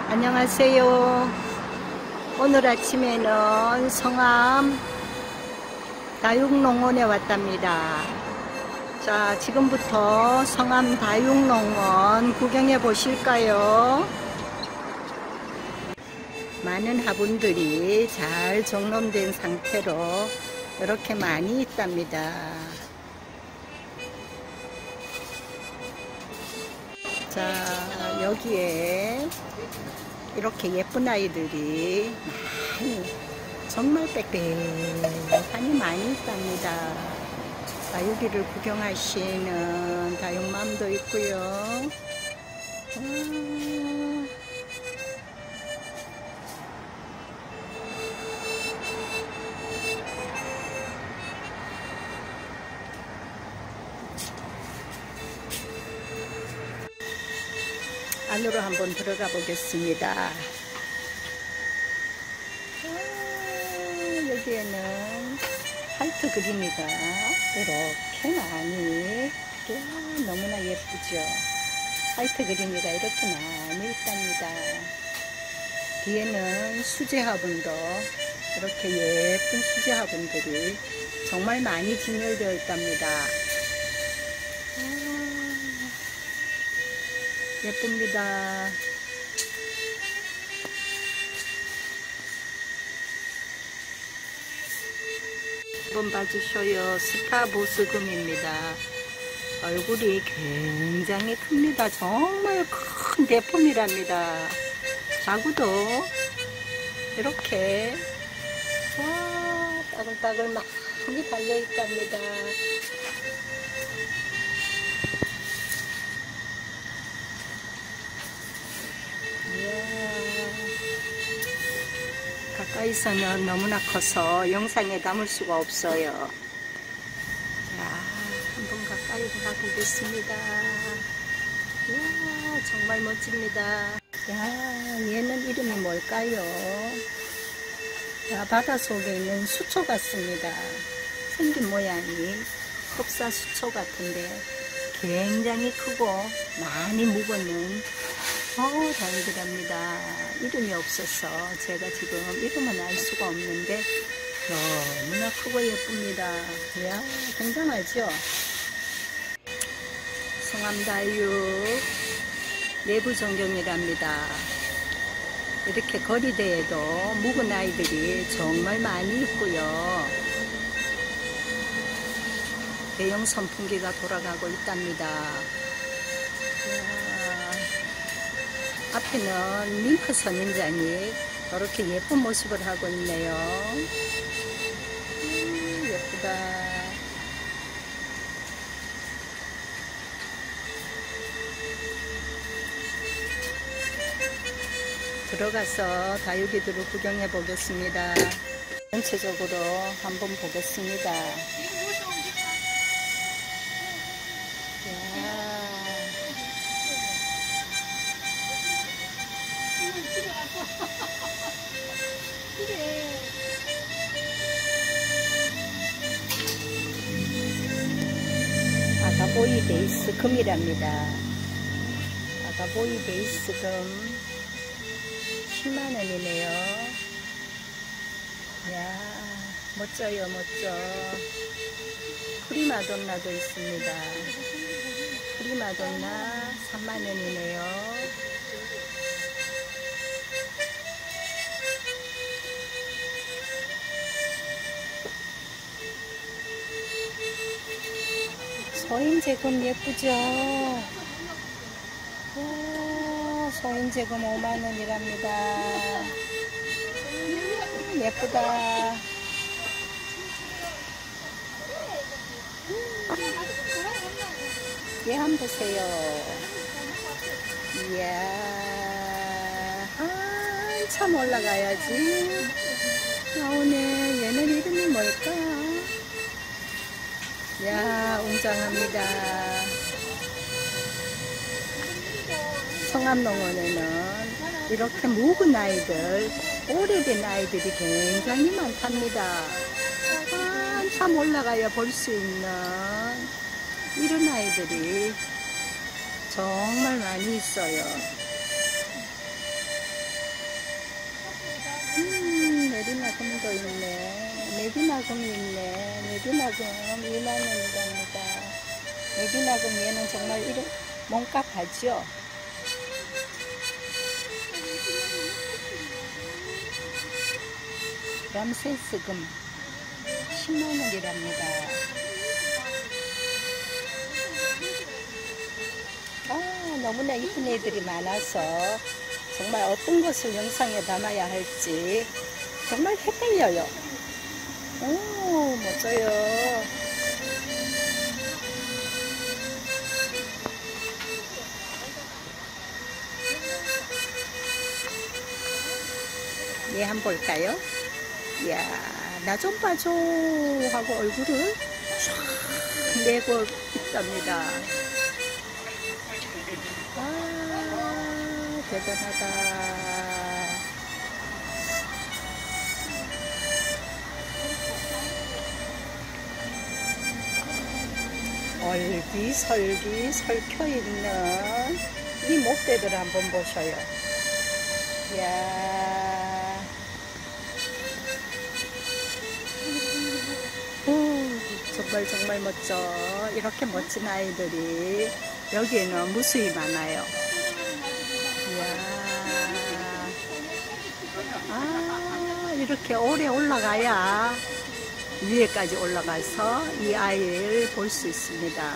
안녕하세요. 오늘 아침에는 성암 다육농원에 왔답니다. 자, 지금부터 성암 다육농원 구경해 보실까요? 많은 화분들이 잘 정돈된 상태로 이렇게 많이 있답니다. 자, 여기에 이렇게 예쁜 아이들이 정말 빽빽하니 많이 있답니다. 다육이를 구경하시는 다육맘도 있고요. 안으로 한번 들어가 보겠습니다. 여기에는 화이트 그린이가 이렇게 많이, 너무나 예쁘죠? 화이트 그린이가 이렇게 많이 있답니다. 뒤에는 수제 화분도 이렇게 예쁜 수제 화분들이 정말 많이 진열되어 있답니다. 예쁩니다. 한번 봐주셔요. 스타보스금입니다. 얼굴이 굉장히 큽니다. 정말 큰 대품이랍니다. 자구도 이렇게 따글따글 많이 달려있답니다. 가까이서는 너무나 커서 영상에 담을 수가 없어요. 자, 한번 가까이 가보겠습니다. 이야, 정말 멋집니다. 야, 얘는 이름이 뭘까요? 자, 바닷속에 있는 수초 같습니다. 생긴 모양이 흑사수초 같은데 굉장히 크고 많이 묵었는 다육이랍니다. 이름이 없어서 제가 지금 이름은 알 수가 없는데 너무나 크고 예쁩니다. 이야, 굉장하죠? 성암다육 내부 전경이랍니다. 이렇게 거리대에도 묵은 아이들이 정말 많이 있고요. 대형 선풍기가 돌아가고 있답니다. 앞에는 밍크 선인장이 이렇게 예쁜 모습을 하고 있네요. 예쁘다. 들어가서 다육이들을 구경해 보겠습니다. 전체적으로 한번 보겠습니다. 아가보이 베이스 금이랍니다. 아가보이 베이스 금 10만원이네요. 이야, 멋져요, 멋져. 프리마돈나도 있습니다. 프리마돈나 3만원이네요. 서인제금 예쁘죠? 서인제금 5만원이랍니다. 예쁘다. 얘 한번 보세요. 이야, 한참 올라가야지 나오네. 얘는 이름이 뭘까? 야, 웅장합니다. 성암농원에는 이렇게 묵은 아이들, 오래된 아이들이 굉장히 많답니다. 한참 올라가야 볼 수 있는 이런 아이들이 정말 많이 있어요. 메기나금이 있네. 메기나금 2만원이랍니다. 메기나금 얘는 정말 이런 몸값 하죠. 람세스금 10만원이랍니다. 너무나 이쁜 애들이 많아서 정말 어떤 것을 영상에 담아야 할지 정말 헷갈려요. 오, 멋져요. 얘 한번 볼까요? 이야, 나 좀 봐줘 하고 얼굴을 쫙 내고 있답니다. 대단하다. 얼기설기 설켜있는 이 목대들 한번 보셔요. 이야, 정말 멋져. 이렇게 멋진 아이들이 여기에는 무수히 많아요. 이야, 이렇게 오래 올라가야 위에까지 올라가서 이 아이를 볼 수 있습니다.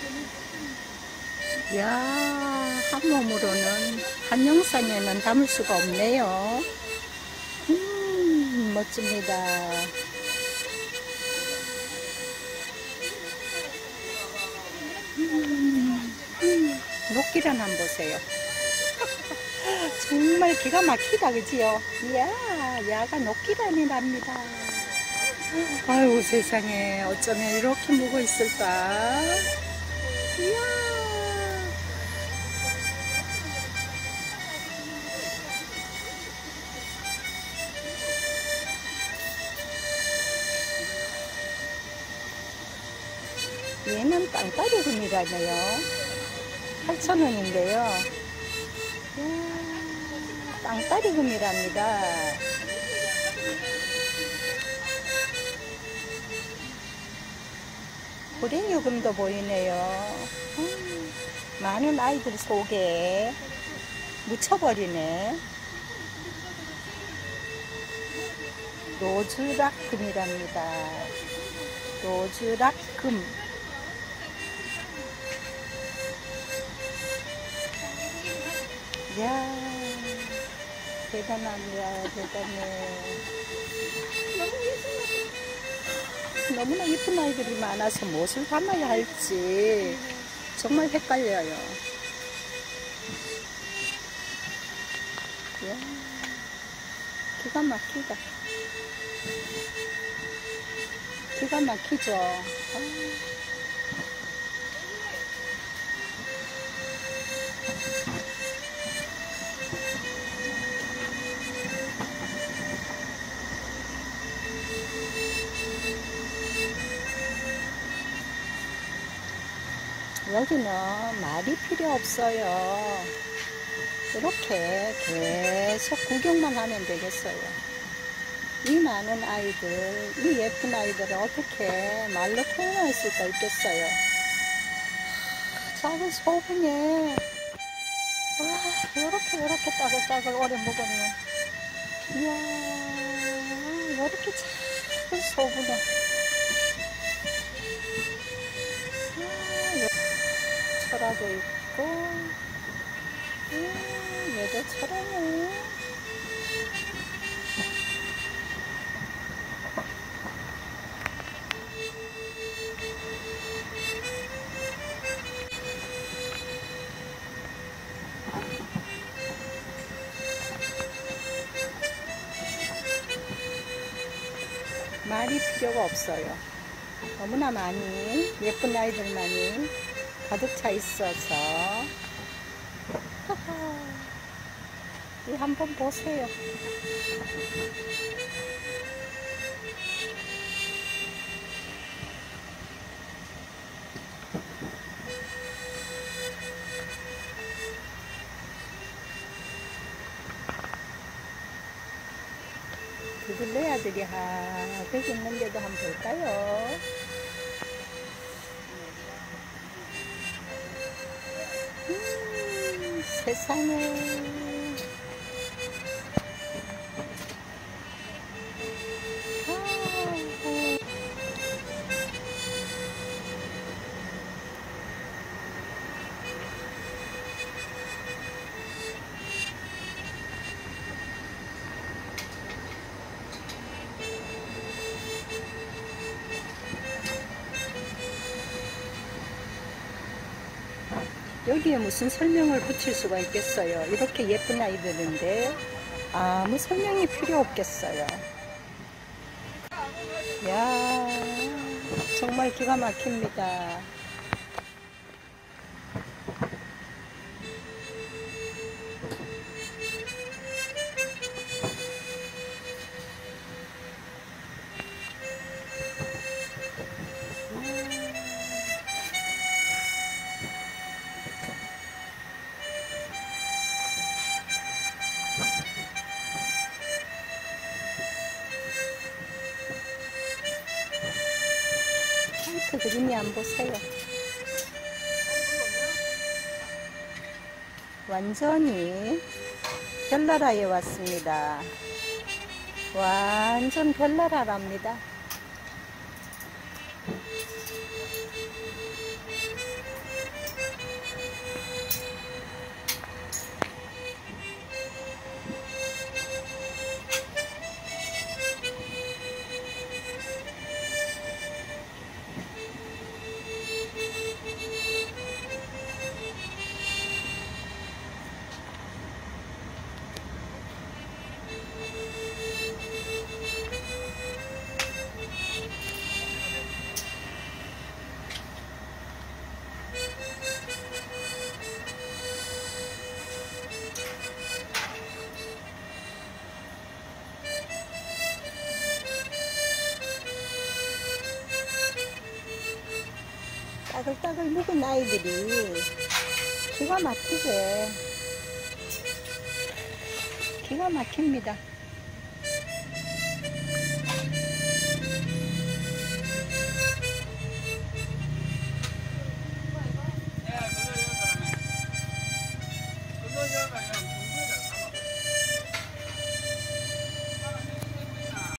이야, 한 몸으로는 한 영상에는 담을 수가 없네요. 멋집니다. 녹기란 한번 보세요. 정말 기가 막히다, 그지요? 이야, 야가 녹기란이랍니다. 아유, 세상에, 어쩌면 이렇게 묵어 있을까? 이야. 얘는 땅따리금이라네요. 8,000원인데요. 땅따리금이랍니다. 고랭이금도 보이네요. 많은 아이들 속에 묻혀버리네. 로즈락금이랍니다. 로즈락금. 이야, 대단합니다. 대단해. 너무나 예쁜 아이들이 많아서 무엇을 담아야 할지 정말 헷갈려요. 이야, 기가 막히다. 기가 막히죠. 여기는 말이 필요 없어요. 이렇게 계속 구경만 하면 되겠어요. 이 많은 아이들, 이 예쁜 아이들을 어떻게 말로 표현할 수가 있겠어요. 작은 소분에 이렇게 따글따글 오래 먹었네. 이야, 이렇게 작은 소분에 철화도 있고, 얘도 철화네. 말이 필요가 없어요. 너무나 많이 예쁜 아이들만이 가득 차 있어서 이 한번 보세요. 둘레 아들이 하게 있는데도 한번 볼까요? 세상에. 여기에 무슨 설명을 붙일 수가 있겠어요. 이렇게 예쁜 아이들인데 아무 설명이 필요 없겠어요. 야, 정말 기가 막힙니다. 그 그림이 안 보세요. 완전히 별나라에 왔습니다. 완전 별나라랍니다. 따글따글 묵은 아이들이 기가 막히게 기가 막힙니다.